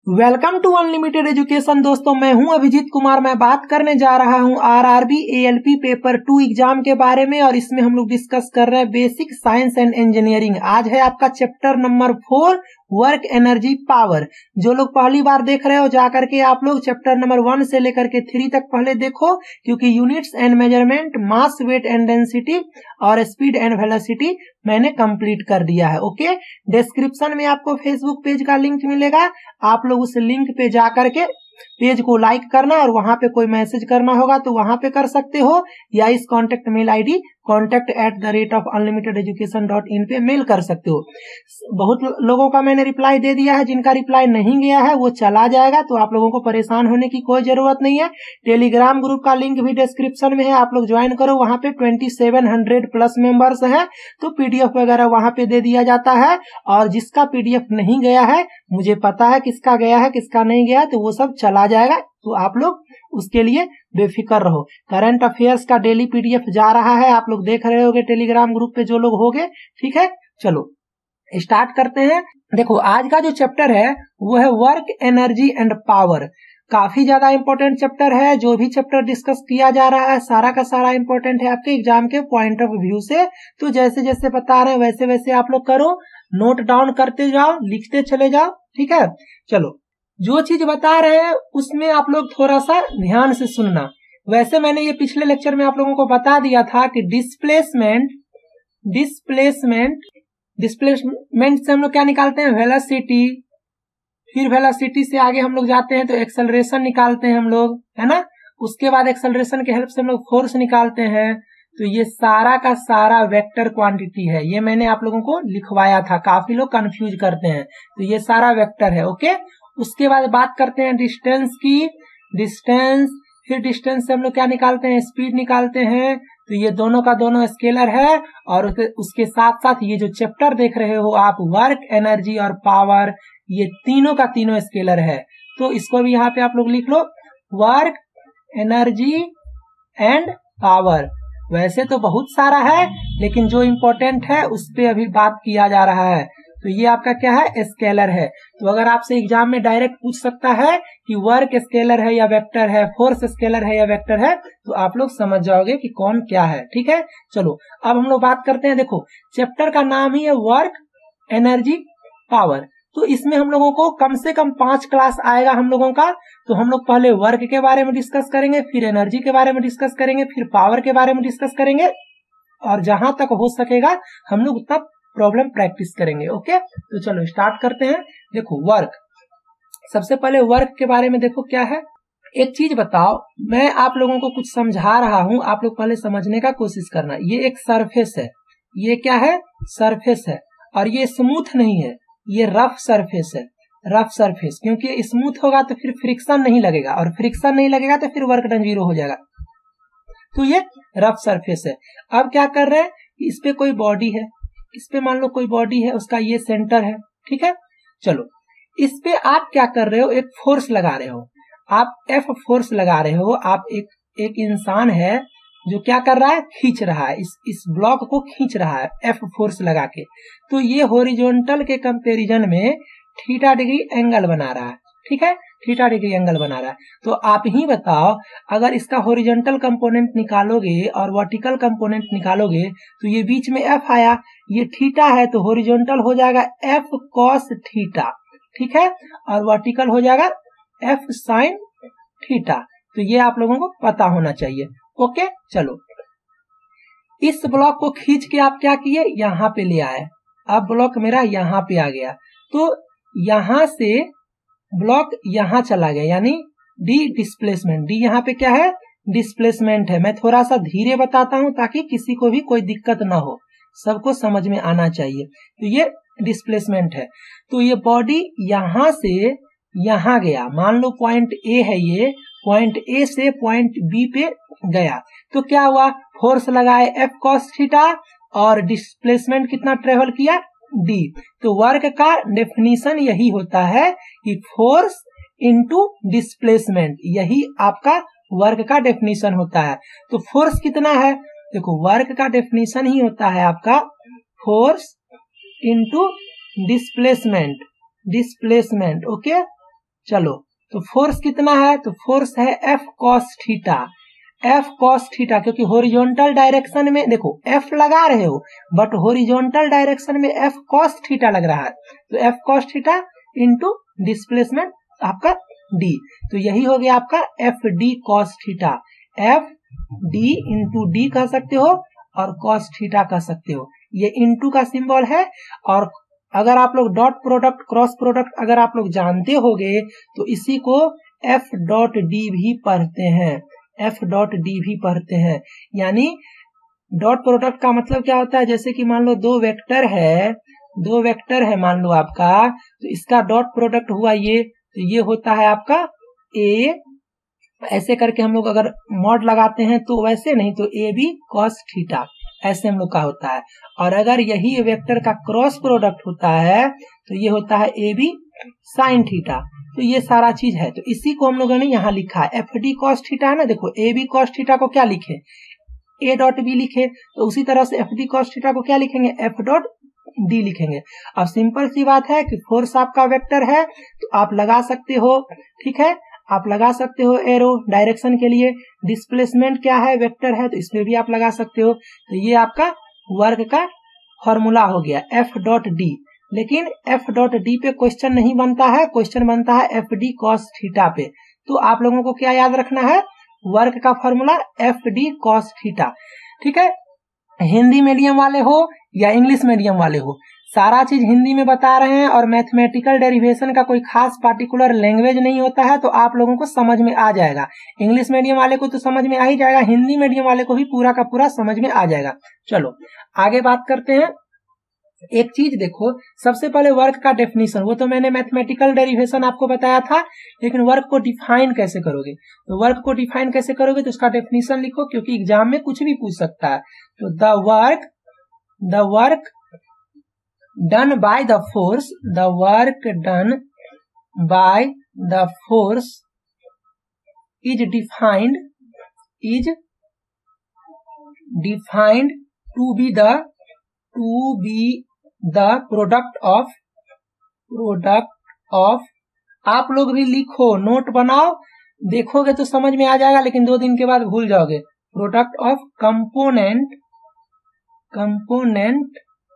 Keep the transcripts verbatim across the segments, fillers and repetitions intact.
Welcome to unlimited education. दोस्तों, मैं हूं अभिजीत कुमार। मैं बात करने जा रहा हूं RRB ALP paper two exam के बारे में और इसमें हम लोग डिस्कस कर रहे हैं बेसिक साइंस एंड इंजीनियरिंग। आज है आपका chapter number four, work energy power. जो लोग पहली बार देख रहे हो जाकर के आप लोग चैप्टर नंबर वन से लेकर के थ्री तक पहले देखो, क्योंकि units and measurement, mass, weight and density और स्पीड एंड वेलोसिटी मैंने कंप्लीट कर दिया है। ओके, डिस्क्रिप्शन में आपको फेसबुक पेज का लिंक मिलेगा। आप लोग उस लिंक पे जाकर के पेज को लाइक करना और वहां पे कोई मैसेज करना होगा तो वहां पे कर सकते हो, या इस contact mail ID contact at the rate of unlimited education dot in पे मेल कर सकते हो। बहुत लोगों का मैंने रिप्लाई दे दिया है, जिनका रिप्लाई नहीं गया है वो चला जाएगा, तो आप लोगों को परेशान होने की कोई जरूरत नहीं है। टेलीग्राम ग्रुप का लिंक भी डिस्क्रिप्शन में है, आप लोग ज्वाइन करो। वहां पे twenty seven hundred plus members हैं, तो पीडीएफ वगैरह वहां पे दे दिया जाता है। और जिसका पीडीएफ नहीं गया है, मुझे पता है किसका गया है किसका नहीं गया, तो वो सब चला जाएगा, तो आप लोग उसके लिए बेफिक्र रहो। करंट अफेयर्स का डेली पीडीएफ जा रहा है, आप लोग देख रहे होगे टेलीग्राम ग्रुप पे जो लोग होंगे। ठीक है, चलो स्टार्ट करते हैं। देखो, आज का जो चैप्टर है वो है वर्क एनर्जी एंड पावर। काफी ज्यादा इंपॉर्टेंट चैप्टर है। जो भी चैप्टर डिस्कस किया जा रहा है सारा का सारा इंपॉर्टेंट है आपके एग्जाम के पॉइंट ऑफ व्यू से। तो जैसे जैसे बता रहे हैं वैसे वैसे आप लोग करो, नोट डाउन करते जाओ, लिखते चले जाओ। ठीक है, चलो जो चीज बता रहे हैं उसमें आप लोग थोड़ा सा ध्यान से सुनना। वैसे मैंने ये पिछले लेक्चर में आप लोगों को बता दिया था कि डिस्प्लेसमेंट डिस्प्लेसमेंट डिस्प्लेसमेंट से हम लोग क्या निकालते हैं, वेलोसिटी। फिर वेलोसिटी से आगे हम लोग जाते हैं तो एक्सेलरेशन निकालते हैं हम लोग, है ना। उसके बाद एक्सेलरेशन के हेल्प से हम लोग फोर्स निकालते हैं। तो ये सारा का सारा वेक्टर क्वांटिटी है, ये मैंने आप लोगों को लिखवाया था। काफी लोग कंफ्यूज करते हैं, तो ये सारा वेक्टर है। ओके, उसके बाद बात करते हैं डिस्टेंस की। डिस्टेंस, फिर डिस्टेंस से हम लोग क्या निकालते हैं, स्पीड निकालते हैं। तो ये दोनों का दोनों स्केलर है। और उसके साथ साथ ये जो चैप्टर देख रहे हो आप, वर्क एनर्जी और पावर, ये तीनों का तीनों स्केलर है। तो इसको भी यहाँ पे आप लोग लिख लो, वर्क एनर्जी एंड पावर। वैसे तो बहुत सारा है, लेकिन जो इम्पोर्टेंट है उस पे अभी बात किया जा रहा है। तो ये आपका क्या है, स्केलर है। तो अगर आपसे एग्जाम में डायरेक्ट पूछ सकता है कि वर्क स्केलर है या वेक्टर है, फोर्स स्केलर है या वेक्टर है, तो आप लोग समझ जाओगे कि कौन क्या है। ठीक है, चलो अब हम लोग बात करते हैं। देखो, चैप्टर का नाम ही है वर्क एनर्जी पावर। तो इसमें हम लोगों को कम से कम पांच क्लास आएगा हम लोगों का। तो हम लोग पहले वर्क के बारे में डिस्कस करेंगे, फिर एनर्जी के बारे में डिस्कस करेंगे, फिर पावर के बारे में डिस्कस करेंगे, और जहां तक हो सकेगा हम लोग उतना प्रॉब्लम प्रैक्टिस करेंगे। ओके, तो चलो स्टार्ट करते हैं। देखो, वर्क, सबसे पहले वर्क के बारे में देखो क्या है। एक चीज बताओ, मैं आप लोगों को कुछ समझा रहा हूं, आप लोग पहले समझने का कोशिश करना। ये एक सरफेस है, ये क्या है, सरफेस है। और ये स्मूथ नहीं है, ये रफ सरफेस है। रफ सरफेस, क्योंकि स्मूथ होगा तो फिर फ्रिक्शन नहीं लगेगा, और फ्रिक्शन नहीं लगेगा तो फिर वर्क डन जीरो हो जाएगा। तो ये रफ सरफेस है। अब क्या कर रहे हैं, इस पे कोई बॉडी है, इस पे मान लो कोई बॉडी है, उसका ये सेंटर है। ठीक है, चलो इस पे आप क्या कर रहे हो, एक फोर्स लगा रहे हो। आप एफ फोर्स लगा रहे हो। आप एक एक इंसान है जो क्या कर रहा है, खींच रहा है, इस इस ब्लॉक को खींच रहा है एफ फोर्स लगा के। तो ये हॉरिजॉन्टल के कंपैरिजन में थीटा डिग्री एंगल बना रहा है। ठीक है, थीटा डिग्री एंगल बना रहा है। तो आप ही बताओ, अगर इसका हॉरिजॉन्टल कंपोनेंट निकालोगे और वर्टिकल कंपोनेंट निकालोगे, तो ये बीच में एफ आया, ये थीटा है, तो हॉरिजॉन्टल हो जाएगा एफ कॉस थीटा। ठीक है, और वर्टिकल हो जाएगा एफ साइन थीटा। तो ये आप लोगों को पता होना चाहिए। ओके, चलो इस ब्लॉक को खींच के आप क्या किए, यहाँ पे ले आए। अब ब्लॉक मेरा यहाँ पे आ गया, तो यहां से ब्लॉक यहां चला गया, यानी डी डिस्प्लेसमेंट। डी यहाँ पे क्या है, डिस्प्लेसमेंट है। मैं थोड़ा सा धीरे बताता हूं ताकि किसी को भी कोई दिक्कत ना हो, सबको समझ में आना चाहिए। तो ये डिस्प्लेसमेंट है। तो ये बॉडी यहां से यहां गया, मान लो पॉइंट ए है, ये पॉइंट ए से पॉइंट बी पे गया। तो क्या हुआ, फोर्स लगाए एफ कॉस थीटा, और डिस्प्लेसमेंट कितना ट्रेवल किया, डी। तो वर्क का डेफिनेशन यही होता है कि फोर्स इनटू डिस्प्लेसमेंट, यही आपका वर्क का डेफिनेशन होता है। तो फोर्स कितना है, देखो वर्क का डेफिनेशन ही होता है आपका force into displacement. Displacement okay, चलो तो फोर्स कितना है, तो फोर्स है F cos theta, F cos theta, क्योंकि हॉरिजॉन्टल डायरेक्शन में देखो एफ लगा रहे हो बट हॉरिजॉन्टल डायरेक्शन में एफ कॉस थीटा लग रहा है, तो F cos theta into displacement आपका डी, तो यही हो गया आपका F D cos theta, F D into D कह सकते हो और कॉस थीटा कह सकते हो, ये इंटू का सिंबल है। और अगर आप लोग डॉट प्रोडक्ट क्रॉस प्रोडक्ट अगर आप लोग जानते होगे तो इसी को एफ डॉट डी भी पढ़ते हैं, एफ डॉट डी भी पढ़ते हैं। यानी डॉट प्रोडक्ट का मतलब क्या होता है, जैसे कि मान लो दो वेक्टर है, दो वेक्टर है मान लो आपका, तो इसका डॉट प्रोडक्ट हुआ ये, तो ये होता है आपका ए, ऐसे करके हम लोग अगर मॉड लगाते हैं तो वैसे नहीं, तो ए बी कॉस थीटा ऐसे हम लोग का होता है। और अगर यही वेक्टर का क्रॉस प्रोडक्ट होता है तो ये होता है ए बी साइन थीटा, तो ये सारा चीज है। तो इसी को हम लोगों ने यहाँ लिखा है एफ डी कॉस थीटा है ना, देखो ए बी कॉस थीटा को क्या लिखे, ए डॉट बी लिखे, तो उसी तरह से एफ डी कॉस थीटा को क्या लिखेंगे, एफ डॉट डी लिखेंगे। अब सिंपल सी बात है कि फोर्स आपका वेक्टर है तो आप लगा सकते हो, ठीक है, आप लगा सकते हो एरो डायरेक्शन के लिए। डिस्प्लेसमेंट क्या है, वेक्टर है, तो इसमें भी आप लगा सकते हो। तो ये आपका वर्क का फॉर्मूला हो गया एफ डॉट डी। लेकिन एफ डॉट डी पे क्वेश्चन नहीं बनता है, क्वेश्चन बनता है एफ डी कॉस थीटा पे। तो आप लोगों को क्या याद रखना है, वर्क का formula F D cos theta, ठीक है। हिंदी मीडियम वाले हो या इंग्लिश मीडियम वाले हो, सारा चीज हिंदी में बता रहे हैं और मैथमेटिकल डेरिवेशन का कोई खास पार्टिकुलर लैंग्वेज नहीं होता है, तो आप लोगों को समझ में आ जाएगा। इंग्लिश मीडियम वाले को तो समझ में आ ही जाएगा, हिंदी मीडियम वाले को भी पूरा का पूरा समझ में आ जाएगा। चलो आगे बात करते हैं। एक चीज देखो, सबसे पहले वर्क का डेफिनेशन, वो तो मैंने मैथमेटिकल डेरिवेशन आपको बताया था, लेकिन वर्क को डिफाइन कैसे करोगे, तो वर्क को डिफाइन कैसे करोगे, तो उसका डेफिनेशन लिखो, क्योंकि एग्जाम में कुछ भी पूछ सकता है। तो the work the work done by the force, the work done by the force is defined is defined to be the to be the product of product of आप लोग भी लिखो, नोट बनाओ, देखोगे तो समझ में आ जाएगा, लेकिन दो दिन के बाद भूल जाओगे। Product of component component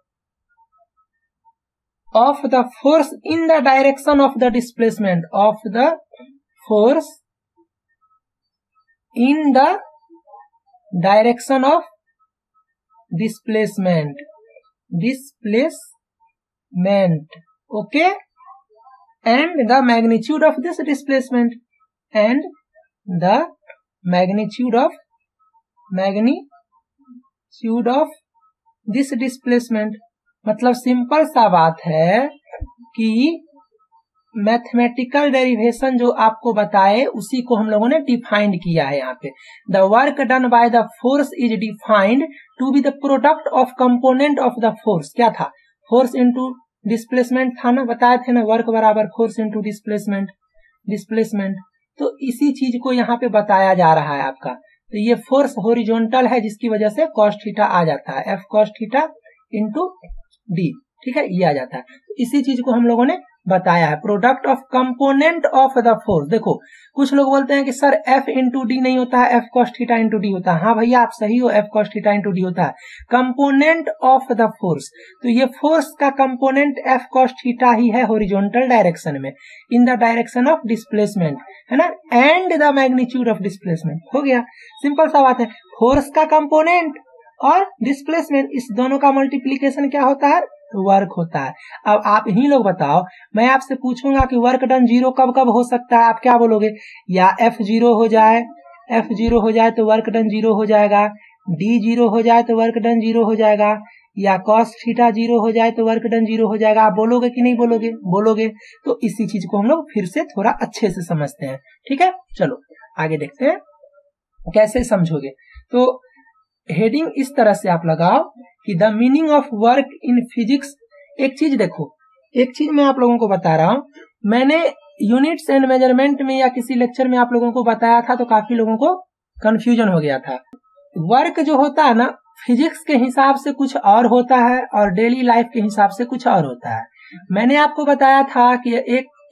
of the force in the direction of the displacement, of the force in the direction of displacement displacement okay, and the magnitude of this displacement and the magnitude of magnitude of this displacement। मतलब simple सा बात है कि mathematical derivation जो आपको बताए उसी को हम लोगों ने डिफाइंड किया है यहाँ पे। The work done by the force is defined to be the product of component of the force. क्या था, फोर्स इनटू डिस्प्लेसमेंट था ना, बताए थे ना, वर्क बराबर फोर्स इनटू डिस्प्लेसमेंट डिस्प्लेसमेंट तो इसी चीज को यहाँ पे बताया जा रहा है आपका। तो ये फोर्स हॉरिजॉन्टल है जिसकी वजह से कॉस थीटा आ जाता है, F cos theta into D, ठीक है, ये आ जाता है। तो इसी चीज को हम लोगों ने बताया है, product of component of the force. देखो कुछ लोग बोलते हैं कि सर एफ इंटू डी नहीं होता है, F cos theta into D होता है। हाँ भैया आप सही हो, F cos theta into D होता है, कंपोनेंट ऑफ द फोर्स। तो ये फोर्स का कंपोनेंट एफ कॉस थीटा ही है हॉरिजॉन्टल डायरेक्शन में, in the direction of displacement, है ना, and the magnitude of displacement. हो गया, सिंपल सा बात है। फोर्स का कंपोनेंट और डिस्प्लेसमेंट, इस दोनों का मल्टीप्लीकेशन क्या होता है, वर्क होता है। अब आप ही लोग बताओ, मैं आपसे पूछूंगा कि वर्क डन जीरो कब कब हो सकता है, आप क्या बोलोगे, या एफ जीरो हो जाए, एफ जीरो हो जाए तो वर्क डन जीरो हो जाएगा, डी जीरो हो जाए तो वर्क डन जीरो हो जाएगा, या कॉस थीटा जीरो हो जाए तो वर्क डन जीरो हो जाएगा। आप बोलोगे कि नहीं बोलोगे, बोलोगे। तो इसी चीज को हम लोग फिर से थोड़ा अच्छे से समझते हैं, ठीक है। चलो आगे देखते हैं कैसे समझोगे। तो हेडिंग इस तरह से आप लगाओ कि the meaning of work in physics. एक चीज देखो, एक चीज मैं आप लोगों को बता रहा हूं, मैंने यूनिट्स एंड मेजरमेंट में या किसी लेक्चर में आप लोगों को बताया था तो काफी लोगों को कंफ्यूजन हो गया था। वर्क जो होता है ना, फिजिक्स के हिसाब से कुछ और होता है और डेली लाइफ के हिसाब से कुछ और होता है। मैंने आपको बताया था कि एक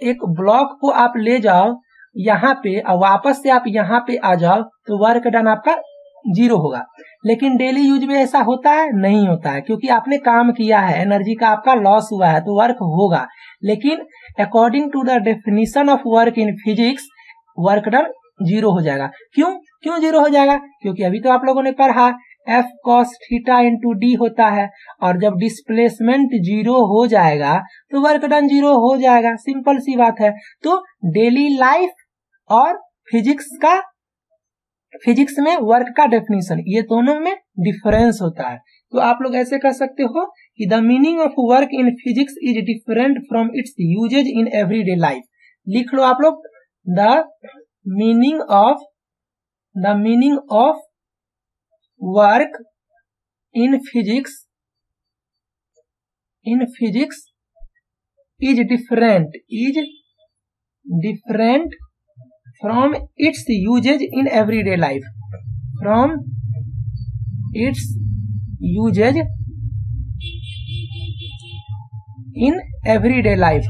एक ब्लॉक को आप ले जाओ यहाँ पे और वापस से आप यहाँ पे आ जाओ तो वर्क डन आपका जीरो होगा। लेकिन डेली यूज में ऐसा होता है? नहीं होता है, क्योंकि आपने काम किया है, एनर्जी का आपका लॉस हुआ है तो वर्क होगा। लेकिन according to the definition of work in physics work done zero हो जाएगा। क्यों क्यों जीरो हो जाएगा? क्योंकि अभी तो आप लोगों ने पढ़ा F cos theta into D होता है, और जब डिस्प्लेसमेंट जीरो हो जाएगा तो वर्क डन जीरो हो जाएगा। सिंपल सी बात है। तो डेली लाइफ और फिजिक्स का फिजिक्स में वर्क का डेफिनेशन, ये दोनों में डिफरेंस होता है। तो आप लोग ऐसे कह सकते हो कि the meaning of work in physics is different from its usages in everyday life. लिख लो आप लोग, the meaning of the meaning of work in physics in physics is different is different from its usage in everyday life from its usage in everyday life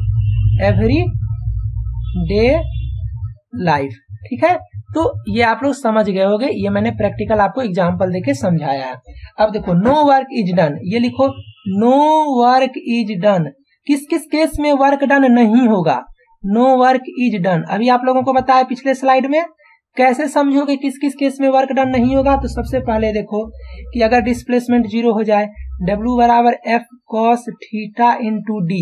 everyday life। ठीक है, तो ये आप लोग समझ गए होंगे, ये मैंने प्रैक्टिकल आपको एग्जांपल देके समझाया है। अब देखो नो वर्क इज डन, ये लिखो नो वर्क इज डन। किस किस केस में वर्क डन नहीं होगा? No work is done. अभी आप लोगों को बताया पिछले स्लाइड में, कैसे समझोगे किस किस केस में वर्क डन नहीं होगा? तो सबसे पहले देखो कि अगर डिस्प्लेसमेंट जीरो हो जाए, W बराबर F cos theta into D,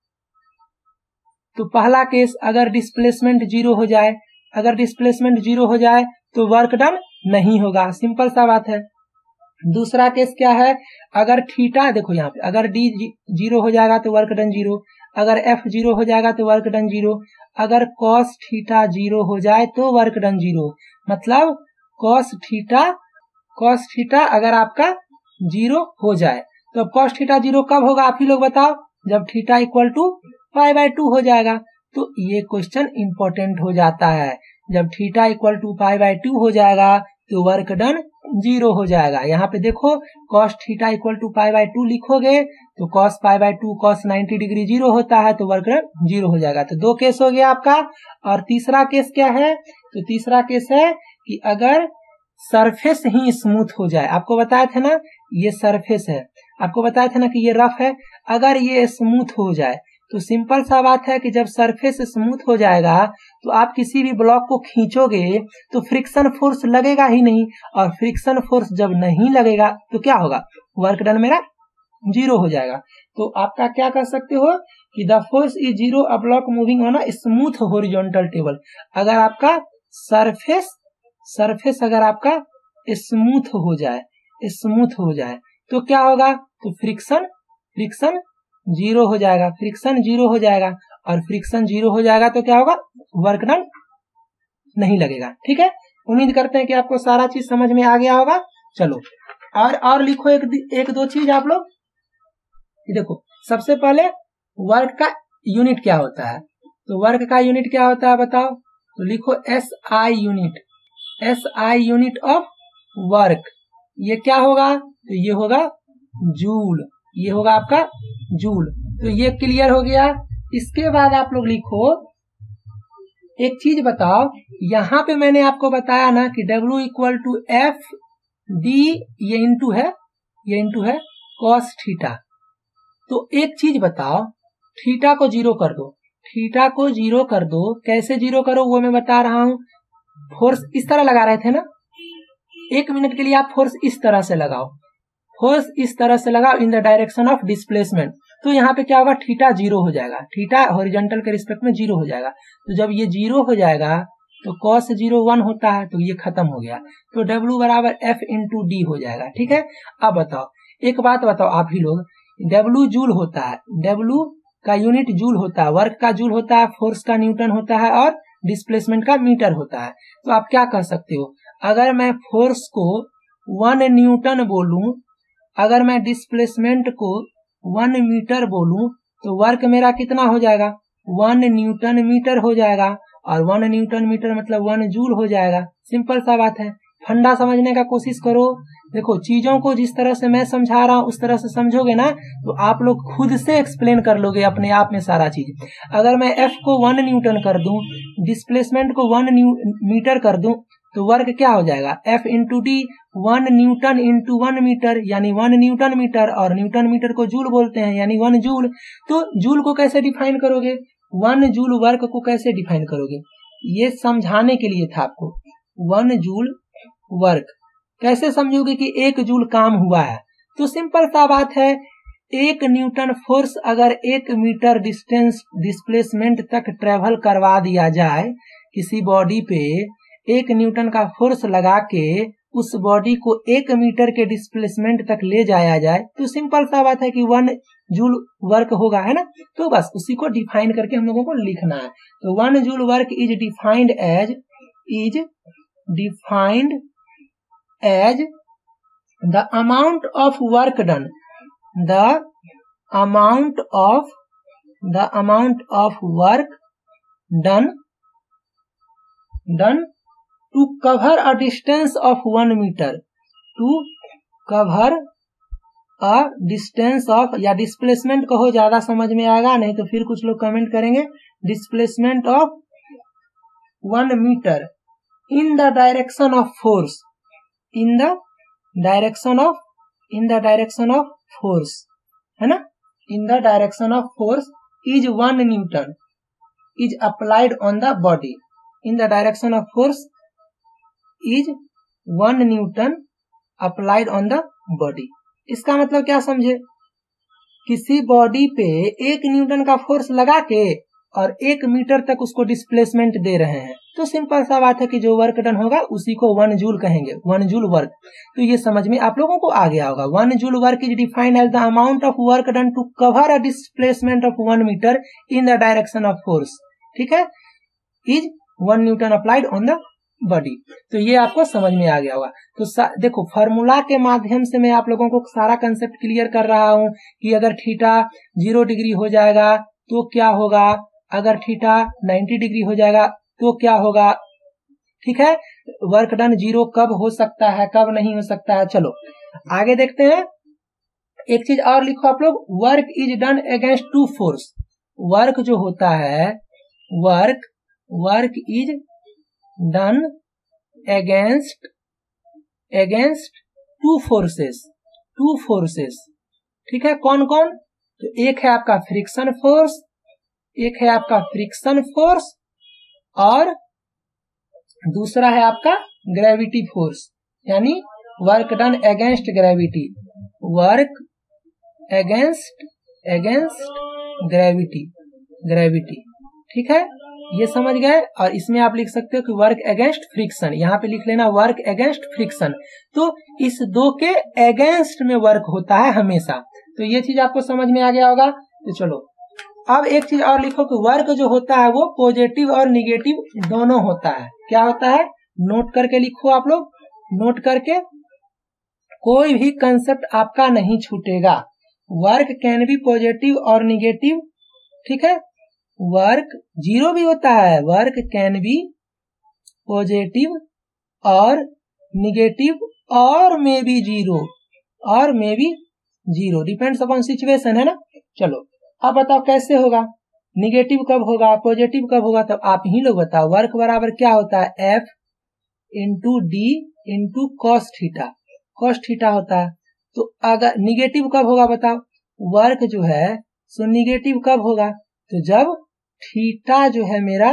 तो पहला केस अगर डिस्प्लेसमेंट जीरो हो जाए, अगर डिस्प्लेसमेंट जीरो हो जाए तो वर्क डन नहीं होगा। सिंपल सा बात है। दूसरा केस क्या है? अगर थीटा, देखो यहाँ पे अगर डी जीरो हो जाएगा तो वर्क डन जीरो, अगर एफ जीरो हो जाएगा तो वर्क डन जीरो, अगर कॉस थीटा जीरो हो जाए तो वर्क डन जीरो। मतलब कॉस थीटा कॉस थीटा अगर आपका जीरो हो जाए तो कॉस थीटा जीरो कब होगा? आप ही लोग बताओ। जब theta equal to pi by two हो जाएगा। तो ये क्वेश्चन इंपॉर्टेंट हो जाता है। जब theta equal to pi by two हो जाएगा तो वर्क डन जीरो हो जाएगा। यहाँ पे देखो cos theta equal to pi by two लिखोगे तो cos pi by two cos ninety degree zero होता है तो वर्क डन जीरो हो जाएगा। तो दो केस हो गया आपका। और तीसरा केस क्या है? तो तीसरा केस है कि अगर सरफेस ही स्मूथ हो जाए। आपको बताया था ना ये सरफेस है, आपको बताया था ना कि ये रफ है, अगर ये स्मूथ हो जाए तो सिंपल सा बात है कि जब सरफेस स्मूथ हो जाएगा तो आप किसी भी ब्लॉक को खींचोगे तो फ्रिक्शन फोर्स लगेगा ही नहीं, और फ्रिक्शन फोर्स जब नहीं लगेगा तो क्या होगा? वर्क डन मेरा जीरो हो जाएगा। तो आपका क्या कर सकते हो कि the force is zero a block moving on a smooth horizontal table. अगर आपका सरफेस सरफेस अगर आपका स्मूथ हो जाए स्मूथ हो जाए तो क्या होगा? तो फ्रिक्शन फ्रिक्शन जीरो हो जाएगा, फ्रिक्शन जीरो हो जाएगा, और फ्रिक्शन जीरो हो जाएगा तो क्या होगा? वर्क डन नहीं लगेगा। ठीक है, उम्मीद करते हैं कि आपको सारा चीज समझ में आ गया होगा। चलो और और लिखो एक एक दो चीज आप लोग। देखो सबसे पहले वर्क का यूनिट क्या होता है? तो वर्क का यूनिट क्या होता है बताओ? तो लिखो S I unit, S I unit of work. ये क्या होगा? तो ये होगा जूल, ये होगा आपका जूल। तो ये क्लियर हो गया। इसके बाद आप लोग लिखो एक चीज बताओ, यहाँ पे मैंने आपको बताया ना कि W equal to F D, ये इंटू है ये इंटू है कॉस थीटा। तो एक चीज बताओ, थीटा को जीरो कर दो, थीटा को जीरो कर दो। कैसे जीरो करो वो मैं बता रहा हूं। फोर्स इस तरह लगा रहे थे ना, एक मिनट के लिए आप फोर्स इस तरह से लगाओ, फोर्स इस तरह से लगाओ in the direction of displacement. तो यहाँ पे क्या होगा? थीटा जीरो हो जाएगा, थीटा हॉरिजॉन्टल के रिस्पेक्ट में जीरो हो जाएगा। तो जब ये जीरो हो जाएगा तो कॉस जीरो वन होता है, तो ये खत्म हो गया। तो W बराबर एफ इंटू डी हो जाएगा। ठीक है, अब बताओ एक बात बताओ आप ही लोग, W जूल होता है, W का यूनिट जूल होता है, वर्क का जूल होता है, फोर्स का न्यूटन होता है, और डिस्प्लेसमेंट का मीटर होता है। तो आप क्या कर सकते हो? अगर मैं फोर्स को वन न्यूटन बोलूं, अगर मैं डिस्प्लेसमेंट को वन मीटर बोलूं, तो वर्क मेरा कितना हो जाएगा? वन न्यूटन मीटर हो जाएगा, और वन न्यूटन मीटर मतलब वन जूल हो जाएगा। सिंपल सा बात है। फंडा समझने का कोशिश करो। देखो चीजों को जिस तरह से मैं समझा रहा हूँ उस तरह से समझोगे ना तो आप लोग खुद से एक्सप्लेन कर लोगे अपने आप में सारा चीज। अगर मैं एफ को वन न्यूटन कर दूं, डिस्प्लेसमेंट को वन मीटर कर दूं, तो वर्क क्या हो जाएगा, F into D, one newton into one metre यानी वन न्यूटन मीटर, और न्यूटन मीटर को जूल बोलते हैं यानी वन जूल। तो जूल को कैसे डिफाइन करोगे, वन जूल वर्क को कैसे डिफाइन करोगे, ये समझाने के लिए था आपको। वन जूल वर्क कैसे समझोगे कि एक जूल काम हुआ है, तो सिंपल सा बात है, एक न्यूटन फोर्स अगर एक मीटर डिस्टेंस डिस्प्लेसमेंट तक ट्रेवल करवा दिया जाए किसी बॉडी पे, एक न्यूटन का फोर्स लगा के उस बॉडी को एक मीटर के डिस्प्लेसमेंट तक ले जाया जाए, तो सिंपल सा बात है कि वन जूल वर्क होगा, है ना। तो बस उसी को डिफाइन करके हम लोगों को लिखना है। तो one joule work is defined as is defined as the amount of work done the amount of the amount of work done done to cover a distance of one meter, to cover a distance of, या displacement कहो ज्यादा समझ में आएगा, नहीं तो फिर कुछ लोग कमेंट करेंगे, displacement of one meter in the direction of force, in the direction of in the direction of force, है ना, in the direction of force is one newton is applied on the body, in the direction of force is one newton applied on the body. इसका मतलब क्या समझे, किसी body पे एक Newton का फोर्स लगा के और एक मीटर तक उसको डिस्प्लेसमेंट दे रहे हैं, तो सिंपल सा बात है कि जो वर्क डन होगा उसी को वन जूल कहेंगे, वन जूल वर्क। तो ये समझ में आप लोगों को आ गया होगा। One joule work is defined as the amount of work done to cover a displacement of one metre in the direction of force, ठीक है, is one newton applied on the body. तो ये आपको समझ में आ गया होगा। तो देखो फॉर्मूला के माध्यम से मैं आप लोगों को सारा कंसेप्ट क्लियर कर रहा हूं कि अगर थीटा जीरो डिग्री हो जाएगा तो क्या होगा, अगर थीटा नाइन्टी डिग्री हो जाएगा तो क्या होगा, ठीक है। वर्क डन जीरो कब हो सकता है, कब नहीं हो सकता है। चलो आगे देखते हैं। एक चीज और लिखो आप लोग, work is done against two force. Work जो होता है, work work is done against against two forces, two forces, ठीक है। कौन कौन, तो एक है आपका फ्रिक्शन फोर्स, एक है आपका फ्रिक्शन फोर्स, और दूसरा है आपका ग्रेविटी फोर्स, यानी work done against gravity, work against against gravity gravity ठीक है, ये समझ गए। और इसमें आप लिख सकते हो कि वर्क अगेंस्ट फ्रिक्शन, यहाँ पे लिख लेना वर्क अगेंस्ट फ्रिक्शन। तो इस दो के अगेंस्ट में वर्क होता है हमेशा। तो ये चीज आपको समझ में आ गया होगा। तो चलो अब एक चीज और लिखो कि वर्क जो होता है वो पॉजिटिव और निगेटिव दोनों होता है। क्या होता है, नोट करके लिखो आप लोग, नोट करके, कोई भी कंसेप्ट आपका नहीं छूटेगा। वर्क कैन बी पॉजिटिव और निगेटिव, ठीक है। वर्क जीरो भी होता है, वर्क कैन बी पॉजिटिव और निगेटिव और मे बी जीरो, और may be zero, depends upon situation, है ना। चलो अब बताओ कैसे होगा, निगेटिव कब होगा, पॉजिटिव कब होगा, तो आप ही लोग बताओ। वर्क बराबर क्या होता है, F into D into cos theta, cos theta होता है। तो अगर निगेटिव कब होगा बताओ, वर्क जो है सो निगेटिव कब होगा, तो जब थीटा जो है मेरा,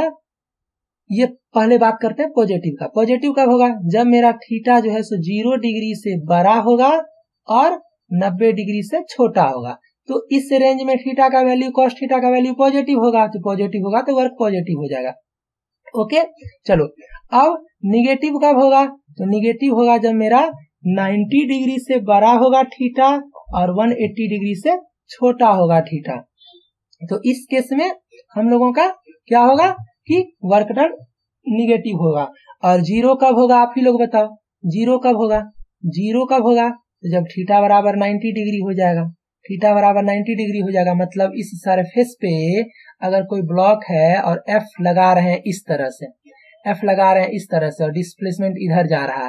ये पहले बात करते हैं पॉजिटिव का। पॉजिटिव कब होगा, जब मेरा थीटा जो है सो जीरो डिग्री से बड़ा होगा और नब्बे डिग्री से छोटा होगा। तो इस रेंज में थीटा का वैल्यू, कॉस थीटा का वैल्यू पॉजिटिव होगा, तो पॉजिटिव होगा तो वर्क पॉजिटिव हो जाएगा। ओके चलो अब निगेटिव कब होगा, तो निगेटिव होगा जब मेरा नब्बे डिग्री से बड़ा होगा थीटा और एक सौ अस्सी डिग्री से छोटा होगा थीटा। तो इस केस में हम लोगों का क्या होगा कि वर्क डन निगेटिव होगा। और जीरो कब होगा, आप ही लोग बताओ, जीरो कब होगा, जीरो कब होगा, तो जब थीटा बराबर नब्बे डिग्री हो जाएगा, थीटा बराबर नब्बे डिग्री हो जाएगा। मतलब इस सरफेस पे अगर कोई ब्लॉक है और एफ लगा रहे हैं इस तरह से, एफ लगा रहे हैं इस तरह से, और डिस्प्लेसमेंट इधर जा रहा है,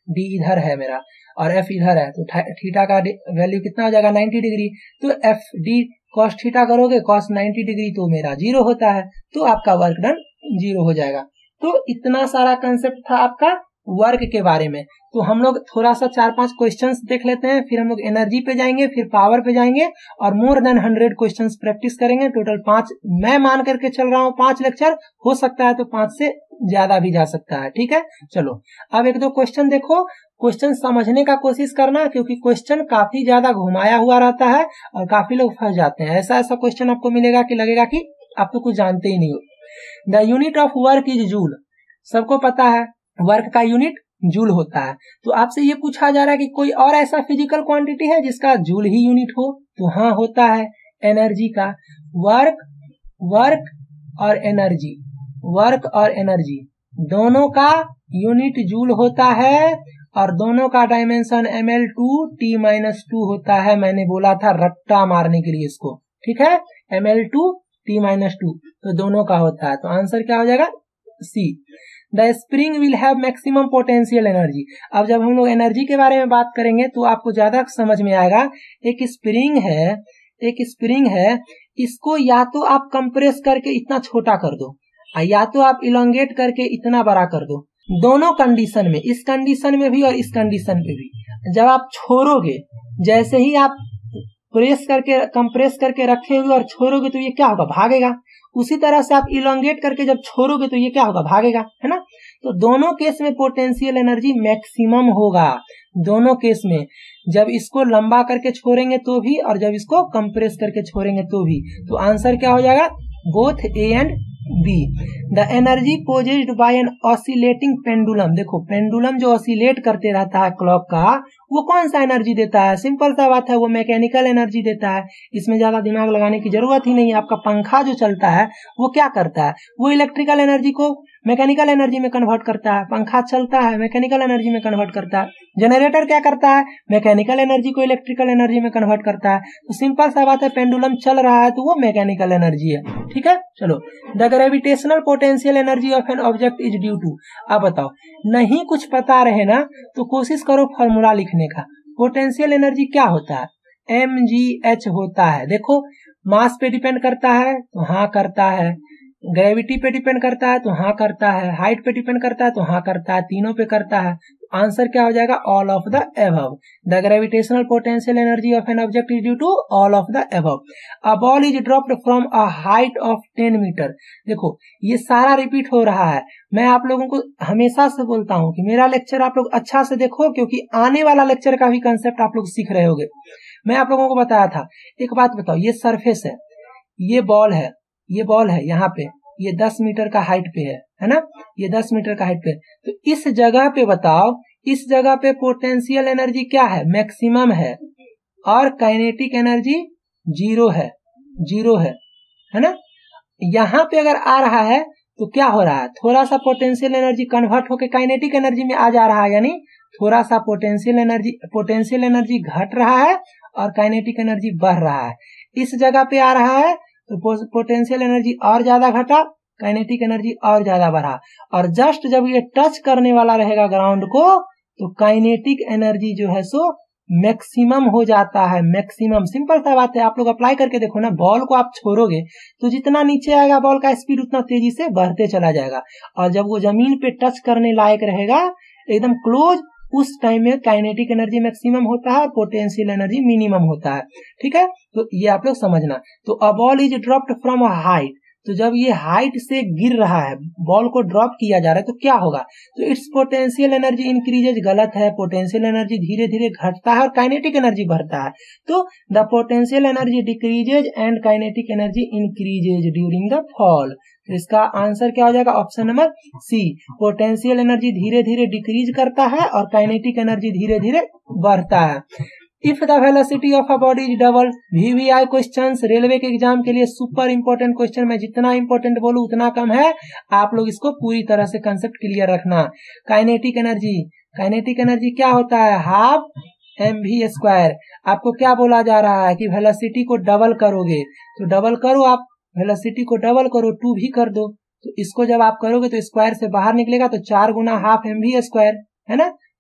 डी इधर है मेरा और एफ इधर है, तो थीटा का वैल्यू कितना हो जाएगा नाइन्टी डिग्री। तो एफ डी कॉस थीटा करोगे कॉस नाइन्टी डिग्री तो मेरा जीरो होता है, तो आपका वर्क डन जीरो हो जाएगा। तो इतना सारा कंसेप्ट था आपका वर्क के बारे में। तो हम लोग थोड़ा सा चार पांच क्वेश्चंस देख लेते हैं, फिर हम लोग एनर्जी पे जाएंगे, फिर पावर पे जाएंगे और more than hundred questions practice करेंगे। टोटल पांच मैं मान करके चल रहा हूँ, पांच लेक्चर हो सकता है तो पांच से ज्यादा भी जा सकता है। ठीक है, चलो अब एक दो क्वेश्चन देखो, क्वेश्चन समझने का कोशिश करना, क्योंकि क्वेश्चन काफी ज्यादा घुमाया हुआ रहता है और काफी लोग फंस जाते हैं। ऐसा ऐसा क्वेश्चन आपको मिलेगा कि लगेगा कि आप तो कुछ जानते ही नहीं हो। The unit of work is joule, सबको पता है वर्क का यूनिट जूल होता है। तो आपसे ये पूछा जा रहा है कि कोई और ऐसा फिजिकल क्वांटिटी है जिसका जूल ही यूनिट हो, तो हाँ होता है एनर्जी का। वर्क वर्क और एनर्जी वर्क और एनर्जी दोनों का यूनिट जूल होता है और दोनों का dimension M L two T minus two होता है। मैंने बोला था रट्टा मारने के लिए इसको, ठीक है, M L two T minus two, तो दोनों का होता है। तो आंसर क्या हो जाएगा C. The spring will have maximum potential energy. अब जब हम लोग एनर्जी के बारे में बात करेंगे तो आपको ज्यादा समझ में आएगा। एक स्प्रिंग है एक स्प्रिंग है इसको या तो आप कंप्रेस करके इतना छोटा कर दो या तो आप इलोंगेट करके इतना बड़ा कर दो। दोनों कंडीशन में, इस कंडीशन में भी और इस कंडीशन पे भी, जब आप छोड़ोगे, जैसे ही आप प्रेस करके कंप्रेस करके रखे हुए और छोड़ोगे तो ये क्या होगा, भागेगा। उसी तरह से आप इलोंगेट करके जब छोड़ोगे तो ये क्या होगा, भागेगा, है ना। तो दोनों केस में पोटेंशियल एनर्जी मैक्सिमम होगा, दोनों केस में, जब इसको लंबा करके छोड़ेंगे तो भी और जब इसको कंप्रेस करके छोड़ेंगे तो भी। तो आंसर क्या हो जाएगा, both A and B. The energy possessed by an oscillating pendulum, देखो पेंडुलम जो ऑसिलेट करते रहता है क्लॉक का, वो कौन सा एनर्जी देता है, सिंपल सा बात है, वो मैकेनिकल एनर्जी देता है। इसमें ज्यादा दिमाग लगाने की जरूरत ही नहीं है। आपका पंखा जो चलता है वो क्या करता है, वो इलेक्ट्रिकल एनर्जी को मैकेनिकल एनर्जी में कन्वर्ट करता है। पंखा चलता है मैकेनिकल एनर्जी में कन्वर्ट करता है। जनरेटर क्या करता है, मैकेनिकल एनर्जी को इलेक्ट्रिकल एनर्जी में कन्वर्ट करता है। तो सिंपल सा बात है, पेंडुलम चल रहा है तो वो मैकेनिकल एनर्जी है, ठीक है। चलो, the gravitational potential energy of an object is due to. अब बताओ, नहीं कुछ पता रहे ना तो कोशिश करो फॉर्मूला लिखने का। पोटेंशियल एनर्जी क्या होता है, एम जी एच होता है। देखो, मास पे डिपेंड करता है तो हाँ करता है, ग्रेविटी पे डिपेंड करता है तो हाँ करता है, हाइट पे डिपेंड करता है तो हाँ करता है, तीनों पे करता है। आंसर क्या हो जाएगा, all of the above. The gravitational potential energy of an object is due to all of the above. A ball is dropped from a height of ten metre. देखो, ये सारा रिपीट हो रहा है। मैं आप लोगों को हमेशा से बोलता हूँ कि मेरा लेक्चर आप लोग अच्छा से देखो, क्योंकि आने वाला लेक्चर का भी कंसेप्ट आप लोग सीख रहे होगे। मैं आप लोगों को बताया था। एक बात बताओ, ये सरफेस है, ये बॉल है, ये बॉल है यहाँ पे, ये दस मीटर का हाइट पे है, है ना, ये दस मीटर का हाइट पे। तो इस जगह पे बताओ, इस जगह पे पोटेंशियल एनर्जी क्या है, मैक्सिमम है, और काइनेटिक एनर्जी जीरो है, जीरो है, है ना। यहाँ पे अगर आ रहा है तो क्या हो रहा है, थोड़ा सा पोटेंशियल एनर्जी कन्वर्ट होकर काइनेटिक एनर्जी में आ जा रहा है, यानी थोड़ा सा पोटेंशियल एनर्जी पोटेंशियल एनर्जी घट रहा है और काइनेटिक एनर्जी बढ़ रहा है। इस जगह पे आ रहा है तो पोटेंशियल एनर्जी और ज्यादा घटा, काइनेटिक एनर्जी और ज्यादा बढ़ा, और जस्ट जब ये टच करने वाला रहेगा ग्राउंड को तो काइनेटिक एनर्जी जो है सो मैक्सिमम हो जाता है, मैक्सिमम। सिंपल सा बात है, आप लोग अप्लाई करके देखो ना, बॉल को आप छोड़ोगे तो जितना नीचे आएगा बॉल का स्पीड उतना तेजी से बढ़ते चला जाएगा, और जब वो जमीन पे टच करने लायक रहेगा एकदम क्लोज, उस टाइम में काइनेटिक एनर्जी मैक्सिमम होता है और पोटेंशियल एनर्जी मिनिमम होता है, ठीक है। तो ये आप लोग समझना। तो a ball is dropped from a height, तो जब ये हाइट से गिर रहा है, बॉल को ड्रॉप किया जा रहा है, तो क्या होगा, तो इट्स पोटेंशियल एनर्जी इंक्रीजेज, गलत है, पोटेंशियल एनर्जी धीरे धीरे घटता है और काइनेटिक एनर्जी बढ़ता है। तो the potential energy decreases and kinetic energy increases during the fall. तो इसका आंसर क्या हो जाएगा, option number C. Potential energy धीरे धीरे डिक्रीज करता है और काइनेटिक एनर्जी धीरे धीरे बढ़ता है। If the velocity of a body is double, VVI questions, railway के एग्जाम के लिए सुपर इंपोर्टेंट क्वेश्चन। मैं जितना इंपोर्टेंट बोलूं उतना कम है, आप लोग इसको पूरी तरह से कंसेप्ट क्लियर रखना। काइनेटिक एनर्जी, काइनेटिक एनर्जी क्या होता है, हाफ एम वी स्क्वायर। आपको क्या बोला जा रहा है कि वेलोसिटी को डबल करोगे, तो डबल करो, आप वेलोसिटी को डबल करो, टू भी कर दो, तो इसको जब आप करोगे तो स्क्वायर से बाहर निकलेगा, तो चार गुना हाफ एम वी स्क्वायर, है ना।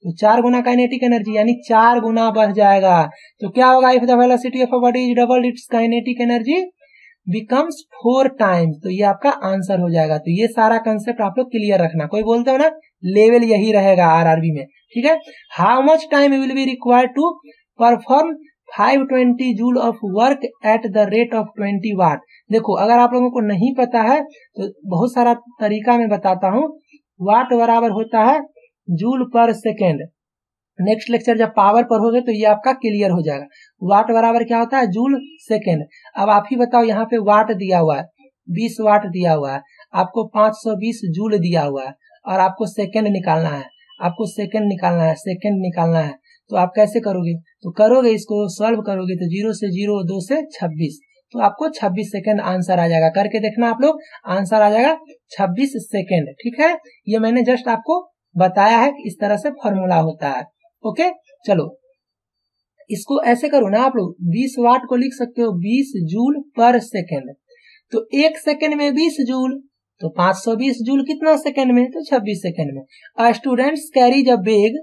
तो चार गुना काइनेटिक एनर्जी यानी चार गुना बढ़ जाएगा। तो क्या होगा, if the velocity of a body is double its kinetic energy becomes four times. तो ये आपका आंसर हो जाएगा। तो ये सारा कंसेप्ट आप लोग क्लियर रखना। कोई बोलते हो ना, लेवल यही रहेगा आरआरबी में, ठीक है। How much time will be required to perform five twenty joule of work at the rate of twenty watt. देखो, अगर आप लोगों को नहीं पता है तो बहुत सारा तरीका मैं बताता हूँ। वाट बराबर होता है joule per second. Next lecture जब पावर पर होगे तो ये आपका क्लियर हो जाएगा। वाट बराबर क्या होता है, जूल सेकेंड। अब आप ही बताओ, यहाँ पे वाट दिया हुआ है, बीस वाट दिया हुआ है, आपको पांच सौ बीस जूल दिया हुआ है, और आपको सेकेंड निकालना है, आपको सेकेंड निकालना है, सेकेंड निकालना है। तो आप कैसे करोगे, तो करोगे इसको सॉल्व करोगे तो जीरो से जीरो, दो से छब्बीस, तो आपको छब्बीस सेकेंड आंसर आ जाएगा। करके देखना आप लोग, आंसर आ जाएगा छब्बीस सेकेंड, ठीक है। ये मैंने जस्ट आपको बताया है कि इस तरह से फॉर्मूला होता है। ओके, चलो इसको ऐसे करो ना आप लोग, बीस वाट को लिख सकते हो बीस जूल पर सेकेंड। तो एक सेकेंड में बीस जूल, तो पांच सौ बीस जूल कितना सेकेंड में, तो छब्बीस सेकेंड में। A students carries a bag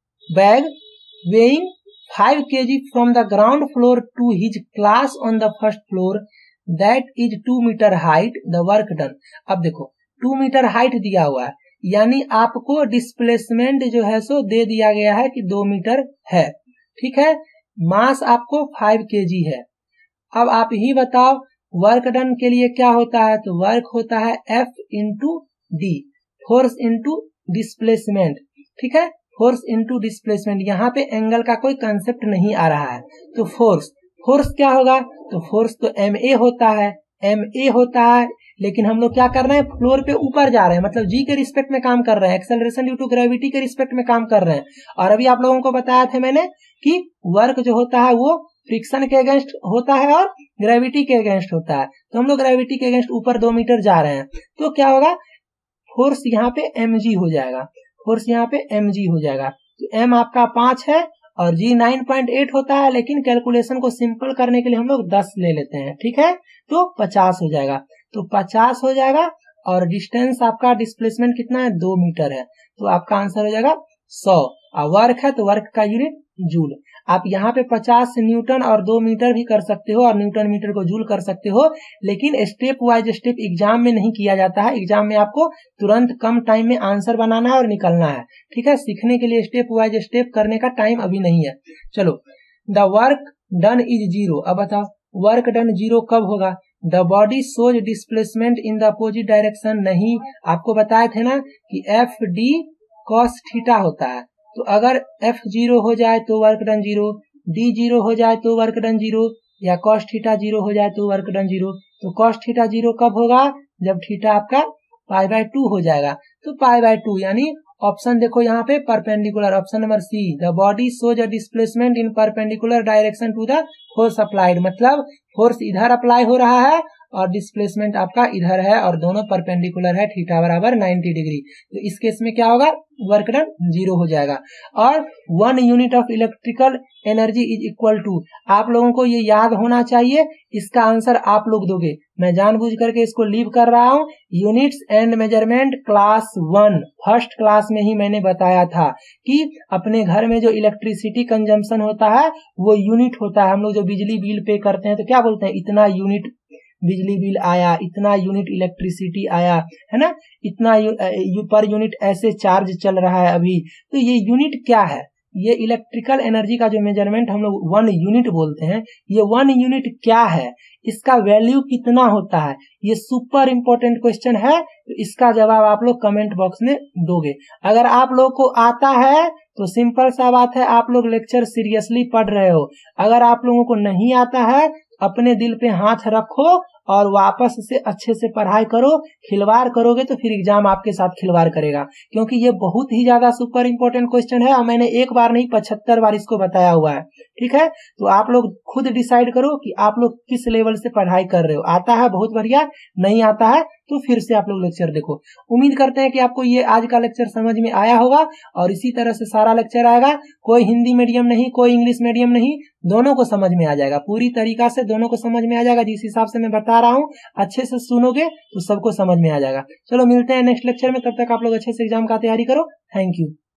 bag weighing five kilograms from the ground floor to his class on the first floor that is two meter height, the work done। अब देखो, to metre height दिया हुआ है, यानी आपको displacement जो है सो दे दिया गया है कि दो मीटर है, ठीक है। मास आपको फाइव केजी है। अब आप ही बताओ वर्क डन के लिए क्या होता है, तो वर्क होता है F into D, force into displacement, ठीक है। फोर्स इंटू डिस्प्लेसमेंट, यहाँ पे एंगल का कोई कंसेप्ट नहीं आ रहा है। तो फोर्स फोर्स क्या होगा, तो फोर्स तो एम ए होता है, एम ए होता है। लेकिन हम लोग क्या कर रहे हैं, फ्लोर पे ऊपर जा रहे हैं, मतलब जी के रिस्पेक्ट में काम कर रहे हैं, एक्सेलरेशन ड्यू टू ग्रेविटी के रिस्पेक्ट में काम कर रहे हैं। और अभी आप लोगों को बताया था मैंने कि वर्क जो होता है वो फ्रिक्शन के अगेंस्ट होता है और ग्रेविटी के अगेंस्ट होता है। तो हम लोग ग्रेविटी के अगेंस्ट ऊपर दो मीटर जा रहे हैं, तो क्या होगा, फोर्स यहाँ पे एम जी हो जाएगा, फोर्स यहाँ पे mg हो जाएगा। तो m आपका पांच है और g नाइन पॉइंट एट होता है, लेकिन कैलकुलेशन को सिंपल करने के लिए हम लोग दस ले लेते हैं, ठीक है। तो पचास हो जाएगा, तो पचास हो जाएगा। और डिस्टेंस आपका डिस्प्लेसमेंट कितना है, दो मीटर है, तो आपका आंसर हो जाएगा सौ। और वर्क है तो वर्क का यूनिट जूल। आप यहाँ पे पचास न्यूटन और दो मीटर भी कर सकते हो और न्यूटन मीटर को जूल कर सकते हो, लेकिन स्टेप वाइज स्टेप एग्जाम में नहीं किया जाता है। एग्जाम में आपको तुरंत कम टाइम में आंसर बनाना है और निकलना है, ठीक है। सीखने के लिए स्टेप वाइज स्टेप करने का टाइम अभी नहीं है। चलो, the work done is zero. अब बताओ वर्क डन जीरो कब होगा, the body shows displacement in the opposite direction. नहीं, आपको बताए थे ना कि एफ डी कॉस थीटा होता है। तो अगर एफ जीरो हो जाए तो work done zero, D zero हो जाए तो वर्क डन जीरो, या कॉस थीटा जीरो हो जाए तो वर्क डन जीरो। तो कॉस थीटा जीरो कब होगा, जब थीटा आपका पाई बाय टू हो जाएगा। तो पाई बाय टू यानी ऑप्शन देखो यहाँ पे perpendicular, option number C, the body shows a displacement in perpendicular direction to the force applied. मतलब फोर्स इधर अप्लाई हो रहा है और डिस्प्लेसमेंट आपका इधर है और दोनों परपेंडिकुलर है, थीटा बराबर नाइन्टी डिग्री। तो इस केस में क्या होगा, वर्क डन जीरो हो जाएगा। और one unit of electrical energy is equal to, आप लोगों को ये याद होना चाहिए, इसका आंसर आप लोग दोगे। मैं जानबूझ करके इसको लीव कर रहा हूँ। Units and measurement class one, first class में ही मैंने बताया था कि अपने घर में जो इलेक्ट्रिसिटी कंजम्पशन होता है वो यूनिट होता है। हम लोग जो बिजली बिल पे करते हैं तो क्या बोलते हैं, इतना यूनिट बिजली बिल आया, इतना यूनिट इलेक्ट्रिसिटी आया, है ना, इतना यू, यू, पर यूनिट ऐसे चार्ज चल रहा है अभी। तो ये यूनिट क्या है, ये इलेक्ट्रिकल एनर्जी का जो मेजरमेंट हम लोग वन यूनिट बोलते हैं, ये वन यूनिट क्या है, इसका वैल्यू कितना होता है, ये सुपर इंपॉर्टेंट क्वेश्चन है। तो इसका जवाब आप लोग कमेंट बॉक्स में दोगे। अगर आप लोग को आता है तो सिंपल सा बात है, आप लोग लेक्चर सीरियसली पढ़ रहे हो। अगर आप लोगों को नहीं आता है, अपने दिल पे हाथ रखो और वापस से अच्छे से पढ़ाई करो। खिलवाड़ करोगे तो फिर एग्जाम आपके साथ खिलवाड़ करेगा, क्योंकि ये बहुत ही ज्यादा सुपर इंपॉर्टेंट क्वेश्चन है और मैंने एक बार नहीं पचहत्तर बार इसको बताया हुआ है, ठीक है। तो आप लोग खुद डिसाइड करो कि आप लोग किस लेवल से पढ़ाई कर रहे हो। आता है बहुत बढ़िया, नहीं आता है तो फिर से आप लोग लेक्चर देखो। उम्मीद करते हैं कि आपको ये आज का लेक्चर समझ में आया होगा और इसी तरह से सारा लेक्चर आएगा। कोई हिंदी मीडियम नहीं, कोई इंग्लिश मीडियम नहीं, दोनों को समझ में आ जाएगा, पूरी तरीका से दोनों को समझ में आ जाएगा। जिस हिसाब से मैं बता रहा हूँ अच्छे से सुनोगे तो सबको समझ में आ जाएगा। चलो मिलते हैं नेक्स्ट लेक्चर में, तब तक आप लोग अच्छे से एग्जाम का तैयारी करो। Thank you.